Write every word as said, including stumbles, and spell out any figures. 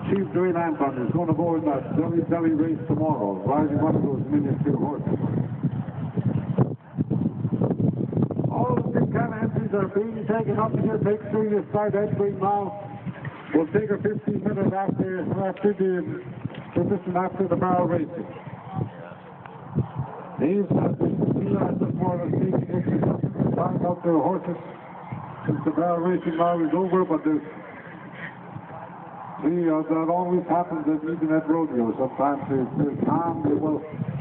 Chief Dwayne Anton is going to go in that Delhi Delhi race tomorrow, riding one of those miniature horses. All the big can entries are being taken up here. Make sure you start entering now. We'll take a fifteen minute after, after the position after the barrel racing. These have been realized this morning, taking entries up, trying out their horses since the barrel racing now is over, but there's See, uh, that always happens at even at rodeo. Sometimes they're, they're calm, they will